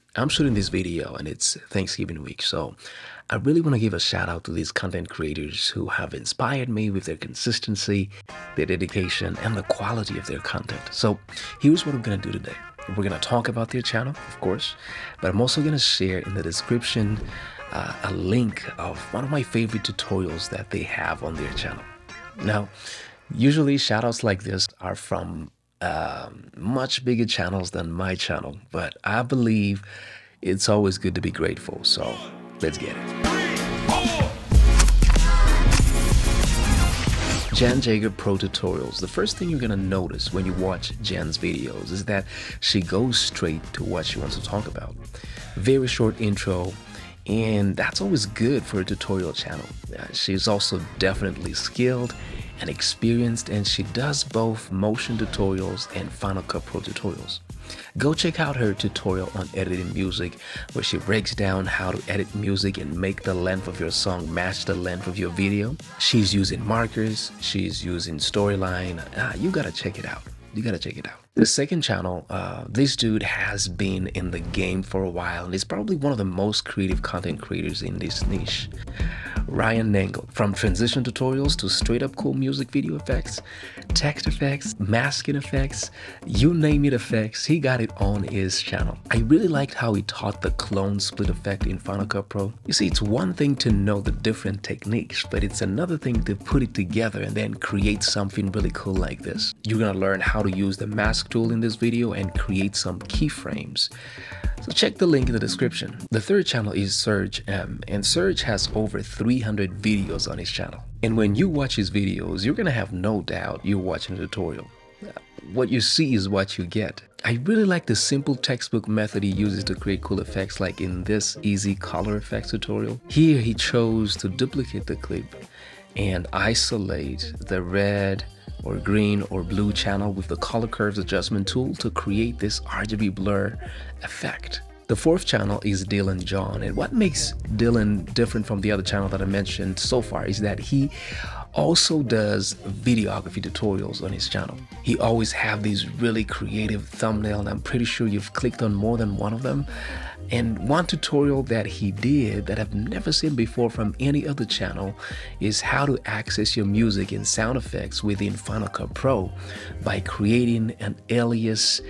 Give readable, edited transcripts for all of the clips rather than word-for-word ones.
I'm shooting this video and it's Thanksgiving week, so I really want to give a shout out to these content creators who have inspired me with their consistency, their dedication, and the quality of their content. So here's what I'm going to do today. We're going to talk about their channel, of course, but I'm also going to share in the description a link of one of my favorite tutorials that they have on their channel. Now, usually shout outs like this are from much bigger channels than my channel, but I believe it's always good to be grateful, so let's get it. Jenn Jager Pro Tutorials. The first thing you're gonna notice when you watch Jenn's videos is that she goes straight to what she wants to talk about. Very short intro, and that's always good for a tutorial channel. She's also definitely skilled and experienced, and she does both motion tutorials and Final Cut Pro tutorials. Go check out her tutorial on editing music, where she breaks down how to edit music and make the length of your song match the length of your video. She's using markers, she's using storyline. You gotta check it out. You gotta check it out. The second channel, this dude has been in the game for a while and is probably one of the most creative content creators in this niche. Nangle. From transition tutorials to straight up cool music video effects, text effects, masking effects, you name it effects, he got it on his channel. I really liked how he taught the clone split effect in Final Cut Pro. You see, it's one thing to know the different techniques, but it's another thing to put it together and then create something really cool like this. You're gonna learn how to use the mask tool in this video and create some keyframes. So check the link in the description. The third channel is Serge M, and Serge has over 300 videos on his channel. And when you watch his videos, you're gonna have no doubt you're watching a tutorial. What you see is what you get. I really like the simple textbook method he uses to create cool effects, like in this easy color effects tutorial. Here he chose to duplicate the clip and isolate the red or green or blue channel with the color curves adjustment tool to create this RGB blur effect. The fourth channel is Dylan John, and what makes Dylan different from the other channel that I mentioned so far is that he also does videography tutorials on his channel. He always have these really creative thumbnails, and I'm pretty sure you've clicked on more than one of them. And one tutorial that he did that I've never seen before from any other channel is how to access your music and sound effects within Final Cut Pro by creating an alias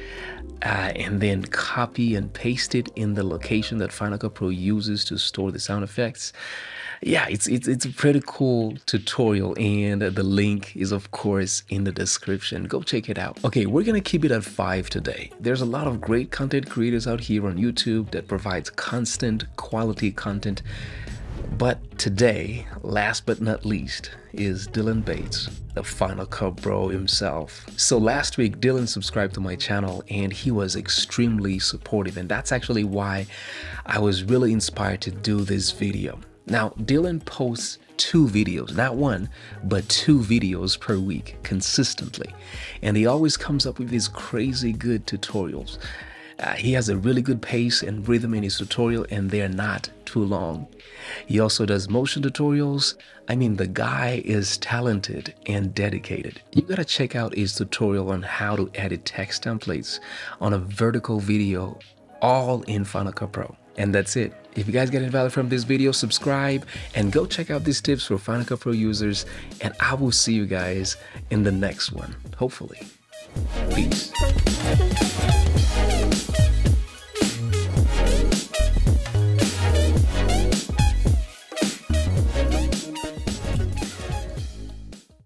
and then copy and paste it in the location that Final Cut Pro uses to store the sound effects. Yeah, it's a pretty cool tutorial, and the link is of course in the description. Go check it out. Okay, we're gonna keep it at 5 today. There's a lot of great content creators out here on YouTube that provides constant quality content, but today, last but not least, is Dylan Bates, the Final Cut Pro himself. So last week, Dylan subscribed to my channel and he was extremely supportive, and that's actually why I was really inspired to do this video. Now, Dylan posts 2 videos, not one, but 2 videos per week consistently. And he always comes up with these crazy good tutorials. He has a really good pace and rhythm in his tutorial, and they're not too long. He also does motion tutorials. I mean, the guy is talented and dedicated. You gotta check out his tutorial on how to edit text templates on a vertical video, all in Final Cut Pro. And that's it. If you guys get any value from this video, subscribe and go check out these tips for Final Cut Pro users, and I will see you guys in the next one, hopefully. Peace.